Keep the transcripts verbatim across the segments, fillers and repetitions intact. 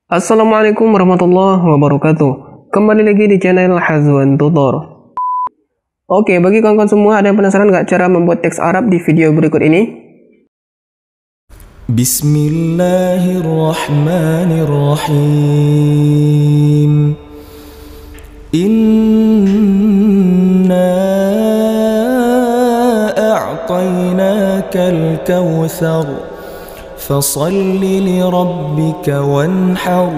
Assalamualaikum warahmatullahi wabarakatuh. Kembali lagi di channel Hazwan Tutor. Oke, bagi kawan-kawan semua, ada yang penasaran nggak cara membuat teks Arab di video berikut ini? Bismillahirrahmanirrahim. Inna a'tainakal kawthar fasalli li rabbika wanhar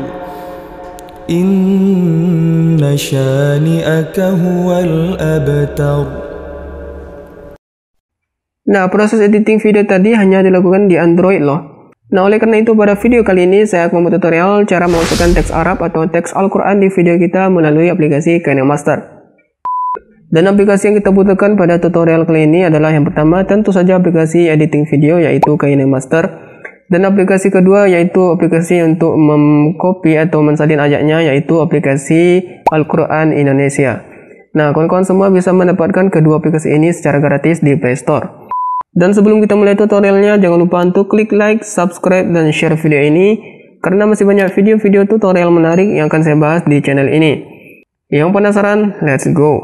inna syani'aka huwal abtar. Nah, proses editing video tadi hanya dilakukan di Android loh. Nah, oleh karena itu pada video kali ini saya akan membuat tutorial cara memasukkan teks Arab atau teks Al-Quran di video kita melalui aplikasi KineMaster. Dan aplikasi yang kita butuhkan pada tutorial kali ini adalah yang pertama tentu saja aplikasi editing video yaitu KineMaster. Dan aplikasi kedua yaitu aplikasi untuk mengcopy atau mensalin ayatnya yaitu aplikasi Al-Quran Indonesia. Nah, kawan-kawan semua bisa mendapatkan kedua aplikasi ini secara gratis di Play Store. Dan sebelum kita mulai tutorialnya, jangan lupa untuk klik like, subscribe, dan share video ini karena masih banyak video-video tutorial menarik yang akan saya bahas di channel ini. Yang penasaran? Let's go!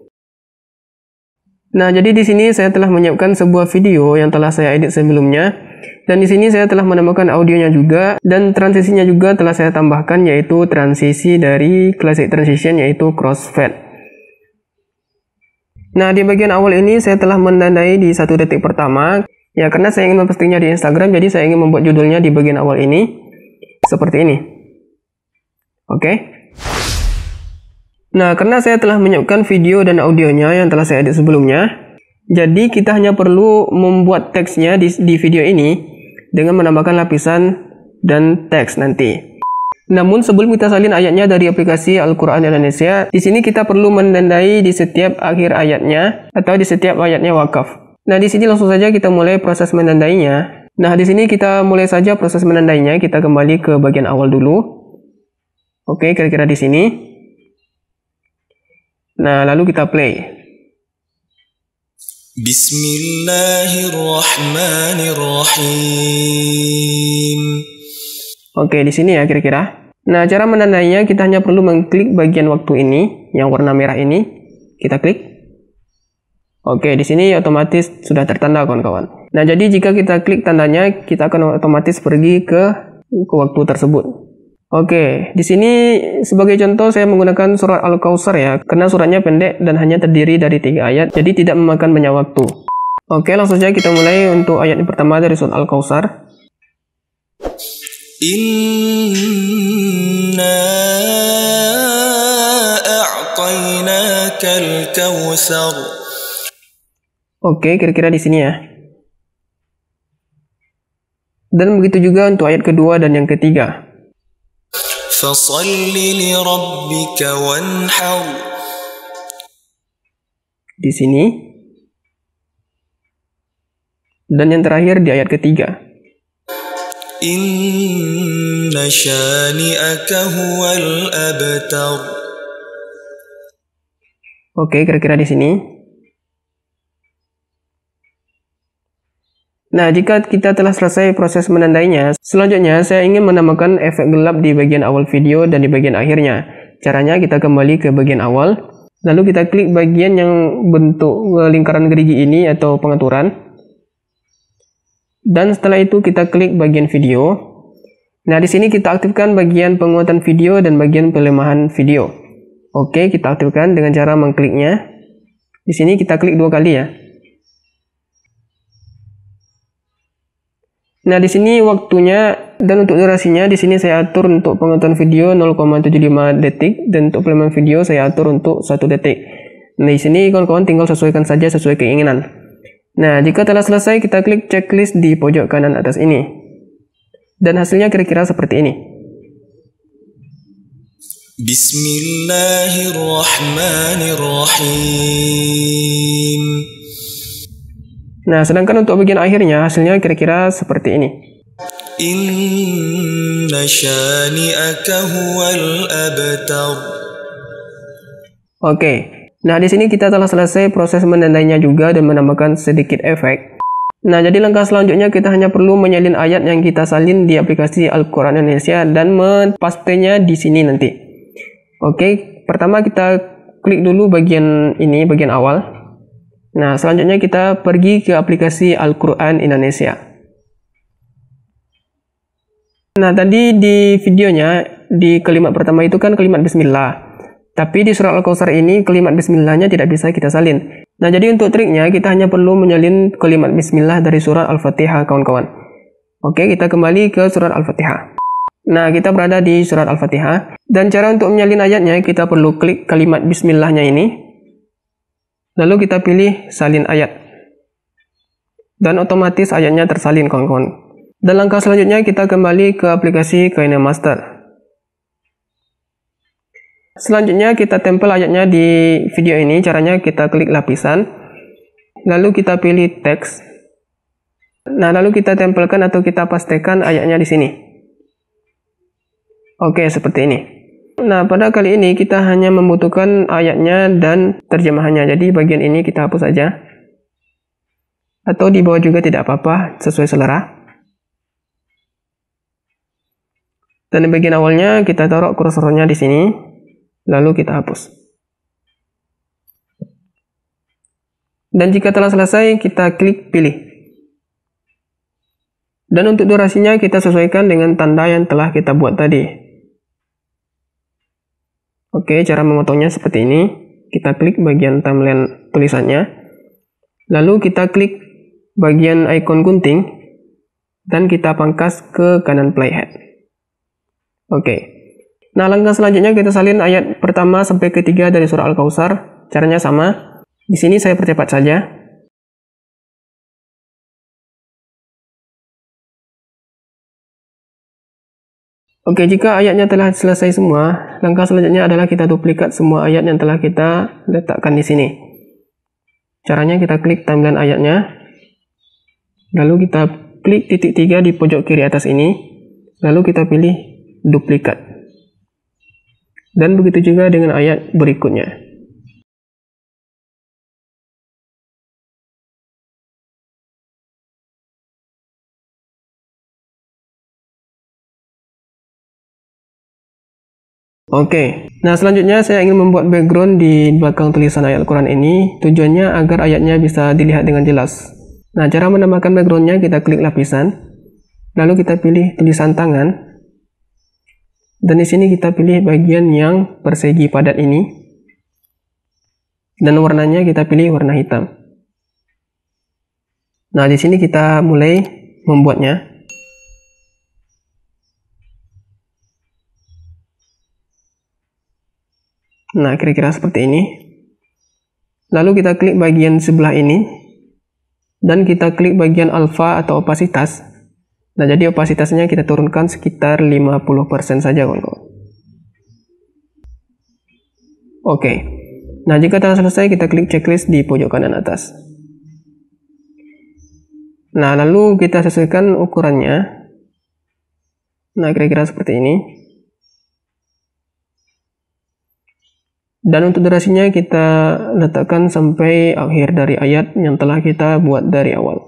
Nah, jadi di sini saya telah menyiapkan sebuah video yang telah saya edit sebelumnya. Dan di sini saya telah menambahkan audionya juga dan transisinya juga telah saya tambahkan yaitu transisi dari classic transition yaitu crossfade. Nah, di bagian awal ini saya telah menandai di satu detik pertama ya karena saya ingin mempostingnya di Instagram, jadi saya ingin membuat judulnya di bagian awal ini seperti ini. Oke. Nah, karena saya telah menyiapkan video dan audionya yang telah saya edit sebelumnya, jadi kita hanya perlu membuat teksnya di, di video ini dengan menambahkan lapisan dan teks nanti. Namun sebelum kita salin ayatnya dari aplikasi Al-Quran Indonesia, di sini kita perlu menandai di setiap akhir ayatnya atau di setiap ayatnya wakaf. Nah, di sini langsung saja kita mulai proses menandainya. Nah, di sini kita mulai saja proses menandainya. Kita kembali ke bagian awal dulu. Oke, kira-kira di sini. Nah, lalu kita play. Bismillahirrahmanirrahim. Oke, di sini ya kira-kira. Nah, cara menandainya kita hanya perlu mengklik bagian waktu ini, yang warna merah ini. Kita klik. Oke, di sini otomatis sudah tertanda kawan-kawan. Nah, jadi jika kita klik tandanya, kita akan otomatis pergi ke ke waktu tersebut. Oke, di sini sebagai contoh saya menggunakan surat Al-Kautsar ya, karena suratnya pendek dan hanya terdiri dari tiga ayat, jadi tidak memakan banyak waktu. Oke, langsung saja kita mulai untuk ayat yang pertama dari surat Al-Kautsar. Inna a'tainakal kawthar. Oke, kira-kira di sini ya. Dan begitu juga untuk ayat kedua dan yang ketiga. Fasalli li rabbika wanhar. Di sini. Dan yang terakhir di ayat ketiga. Inna syani'aka huwal abtar. Oke, kira-kira di sini. Nah, jika kita telah selesai proses menandainya, selanjutnya saya ingin menambahkan efek gelap di bagian awal video dan di bagian akhirnya. Caranya kita kembali ke bagian awal, lalu kita klik bagian yang bentuk lingkaran gerigi ini atau pengaturan. Dan setelah itu kita klik bagian video. Nah, di sini kita aktifkan bagian penguatan video dan bagian pelemahan video. Oke, kita aktifkan dengan cara mengkliknya. Di sini kita klik dua kali ya. Nah, di sini waktunya dan untuk durasinya di sini saya atur untuk penguatan video nol koma tujuh lima detik dan untuk pelemahan video saya atur untuk satu detik. Nah, di sini kawan-kawan tinggal sesuaikan saja sesuai keinginan. Nah, jika telah selesai kita klik checklist di pojok kanan atas ini. Dan hasilnya kira-kira seperti ini. Bismillahirrahmanirrahim. Nah, sedangkan untuk bagian akhirnya hasilnya kira-kira seperti ini. Inna syani'aka huwal abtar. Oke. Nah, di sini kita telah selesai proses menandainya juga dan menambahkan sedikit efek. Nah, jadi langkah selanjutnya kita hanya perlu menyalin ayat yang kita salin di aplikasi Al-Quran Indonesia dan mempastenya di sini nanti. Oke, pertama kita klik dulu bagian ini, bagian awal. Nah, selanjutnya kita pergi ke aplikasi Al-Quran Indonesia. Nah, tadi di videonya, di kalimat pertama itu kan kalimat Bismillah. Tapi di surat Al-Kautsar ini kalimat Bismillahnya tidak bisa kita salin. Nah, jadi untuk triknya kita hanya perlu menyalin kalimat Bismillah dari surat Al-Fatihah, kawan-kawan. Oke, kita kembali ke surat Al-Fatihah. Nah, kita berada di surat Al-Fatihah. Dan cara untuk menyalin ayatnya, kita perlu klik kalimat Bismillahnya ini. Lalu kita pilih salin ayat. Dan otomatis ayatnya tersalin, kawan-kawan. Dan langkah selanjutnya kita kembali ke aplikasi KineMaster. Selanjutnya kita tempel ayatnya di video ini. Caranya kita klik lapisan, lalu kita pilih teks. Nah, lalu kita tempelkan atau kita pastekan ayatnya di sini. Oke, seperti ini. Nah, pada kali ini kita hanya membutuhkan ayatnya dan terjemahannya. Jadi bagian ini kita hapus saja. Atau di bawah juga tidak apa-apa, sesuai selera. Dan di bagian awalnya kita taruh kursornya di sini. Lalu kita hapus. Dan jika telah selesai, kita klik pilih. Dan untuk durasinya kita sesuaikan dengan tanda yang telah kita buat tadi. Oke, cara memotongnya seperti ini. Kita klik bagian timeline tulisannya. Lalu kita klik bagian ikon gunting. Dan kita pangkas ke kanan playhead. Oke. Nah, langkah selanjutnya kita salin ayat pertama sampai ketiga dari surah Al-Kautsar. Caranya sama. Di sini saya percepat saja. Oke, jika ayatnya telah selesai semua, langkah selanjutnya adalah kita duplikat semua ayat yang telah kita letakkan di sini. Caranya kita klik timeline ayatnya. Lalu kita klik titik tiga di pojok kiri atas ini. Lalu kita pilih duplikat. Dan begitu juga dengan ayat berikutnya. Oke, nah selanjutnya saya ingin membuat background di belakang tulisan ayat Al-Quran ini. Tujuannya agar ayatnya bisa dilihat dengan jelas. Nah, cara menambahkan backgroundnya kita klik lapisan. Lalu kita pilih tulisan tangan. Dan di sini kita pilih bagian yang persegi padat ini. Dan warnanya kita pilih warna hitam. Nah, di sini kita mulai membuatnya. Nah, kira-kira seperti ini. Lalu kita klik bagian sebelah ini. Dan kita klik bagian alpha atau opasitas. Nah, jadi opasitasnya kita turunkan sekitar lima puluh persen saja, kawan-kawan. Oke. Nah, jika telah selesai, kita klik checklist di pojok kanan atas. Nah, lalu kita sesuaikan ukurannya. Nah, kira-kira seperti ini. Dan untuk durasinya kita letakkan sampai akhir dari ayat yang telah kita buat dari awal.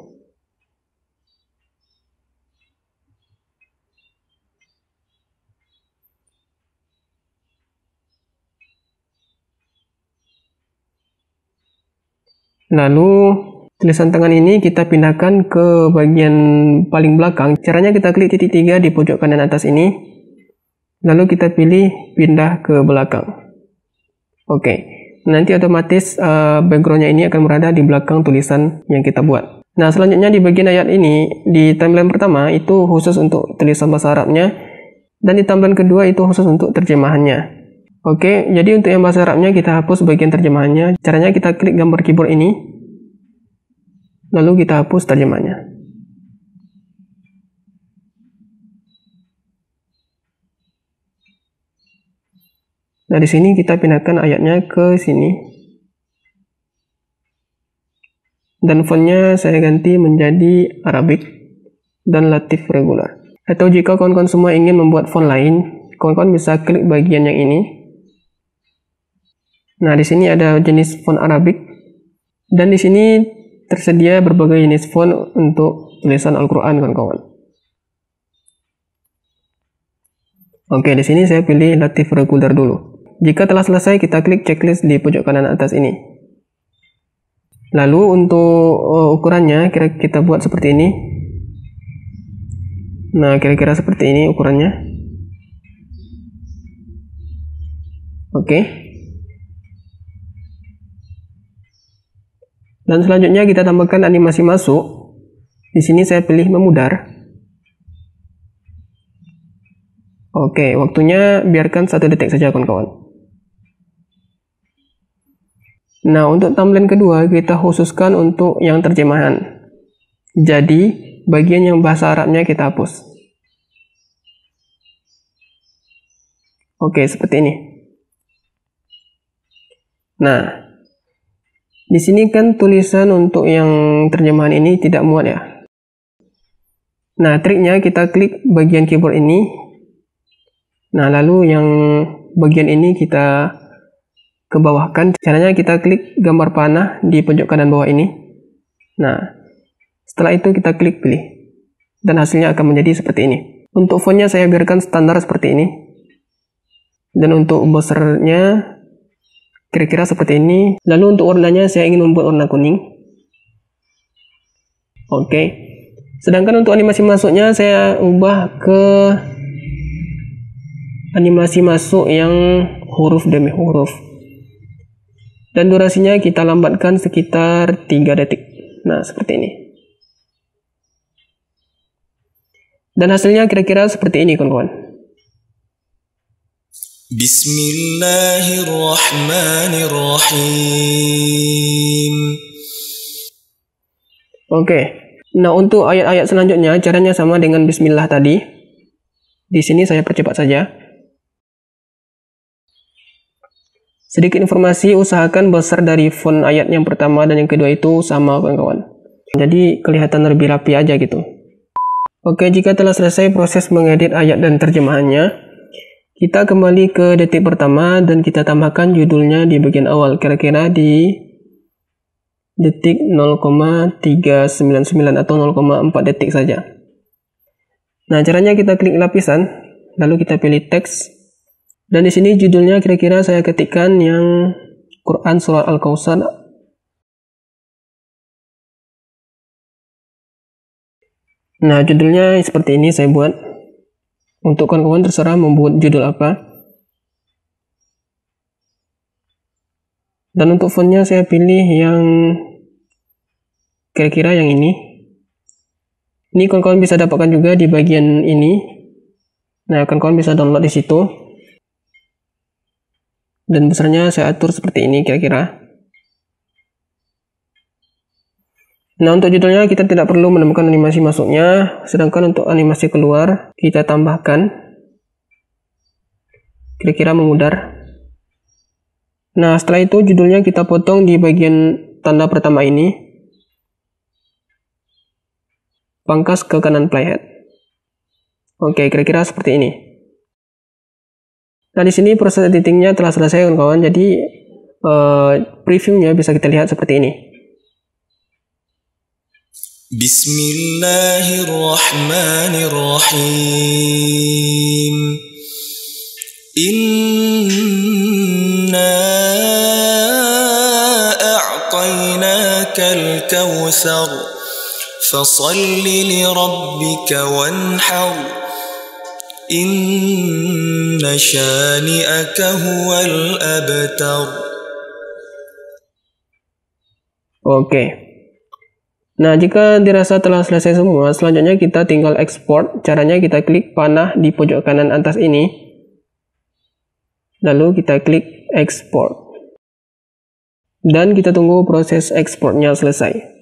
Lalu tulisan tangan ini kita pindahkan ke bagian paling belakang. Caranya kita klik titik tiga di pojok kanan atas ini. Lalu kita pilih pindah ke belakang. Oke, nanti otomatis uh, backgroundnya ini akan berada di belakang tulisan yang kita buat. Nah, selanjutnya di bagian ayat ini, di timeline pertama itu khusus untuk tulisan bahasa Arabnya. Dan di timeline kedua itu khusus untuk terjemahannya. Oke, jadi untuk yang bahasa Arabnya kita hapus bagian terjemahannya. Caranya kita klik gambar keyboard ini. Lalu kita hapus terjemahannya. Nah, di sini kita pindahkan ayatnya ke sini. Dan fontnya saya ganti menjadi Arabic dan Latif regular. Atau jika kawan-kawan semua ingin membuat font lain, kawan-kawan bisa klik bagian yang ini. Nah, di sini ada jenis font Arabic dan di sini tersedia berbagai jenis font untuk tulisan Al-Quran, kawan-kawan. Oke, di sini saya pilih Latif Regular dulu. Jika telah selesai, kita klik checklist di pojok kanan atas ini. Lalu untuk uh, ukurannya, kira kita buat seperti ini. Nah, kira-kira seperti ini ukurannya. Oke. Dan selanjutnya kita tambahkan animasi masuk. Di sini saya pilih memudar. Oke, waktunya biarkan satu detik saja, kawan-kawan. Nah, untuk thumbnail kedua kita khususkan untuk yang terjemahan. Jadi, bagian yang bahasa Arabnya kita hapus. Oke, seperti ini. Nah, di sini kan tulisan untuk yang terjemahan ini tidak muat ya. Nah, triknya kita klik bagian keyboard ini. Nah, lalu yang bagian ini kita ke bawahkan. Caranya kita klik gambar panah di pojok kanan bawah ini. Nah, setelah itu kita klik pilih. Dan hasilnya akan menjadi seperti ini. Untuk fontnya saya biarkan standar seperti ini. Dan untuk bordernya kira-kira seperti ini. Lalu untuk warnanya saya ingin membuat warna kuning. Oke. Sedangkan untuk animasi masuknya saya ubah ke animasi masuk yang huruf demi huruf. Dan durasinya kita lambatkan sekitar tiga detik. Nah, seperti ini. Dan hasilnya kira-kira seperti ini, kawan-kawan. Bismillahirrahmanirrahim. Oke. Nah, untuk ayat-ayat selanjutnya caranya sama dengan bismillah tadi. Di sini saya percepat saja. Sedikit informasi, usahakan besar dari font ayat yang pertama dan yang kedua itu sama, kawan-kawan. Jadi kelihatan lebih rapi aja gitu. Oke, jika telah selesai proses mengedit ayat dan terjemahannya, kita kembali ke detik pertama dan kita tambahkan judulnya di bagian awal, kira-kira di detik nol koma tiga sembilan sembilan atau nol koma empat detik saja. Nah, caranya kita klik lapisan, lalu kita pilih teks. Dan di sini judulnya kira-kira saya ketikkan yang Quran Surah Al-Kautsar. Nah, judulnya seperti ini saya buat. Untuk kawan-kawan terserah membuat judul apa. Dan untuk fontnya saya pilih yang kira-kira yang ini. Ini kawan-kawan bisa dapatkan juga di bagian ini. Nah, kawan-kawan bisa download di situ. Dan besarnya saya atur seperti ini kira-kira. Nah, untuk judulnya kita tidak perlu menemukan animasi masuknya, sedangkan untuk animasi keluar kita tambahkan kira-kira memudar. Nah, setelah itu judulnya kita potong di bagian tanda pertama ini, pangkas ke kanan playhead. Oke, kira-kira seperti ini. Nah, di sini proses editingnya telah selesai, kawan-kawan. Jadi uh, previewnya bisa kita lihat seperti ini. Bismillahirrahmanirrahim. Inna a'tainakal kautsar fasalli li rabbika wanhar. Inna syani'aka huwal abtar. Oke. Nah, jika dirasa telah selesai semua, selanjutnya kita tinggal ekspor. Caranya kita klik panah di pojok kanan atas ini. Lalu kita klik ekspor. Dan kita tunggu proses ekspornya selesai.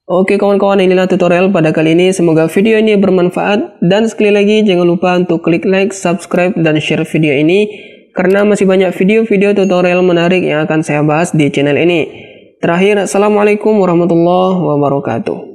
Oke kawan-kawan, inilah tutorial pada kali ini. Semoga video ini bermanfaat. Dan sekali lagi jangan lupa untuk klik like, subscribe, dan share video ini. Karena masih banyak video-video tutorial menarik yang akan saya bahas di channel ini. Terakhir, assalamualaikum warahmatullahi wabarakatuh.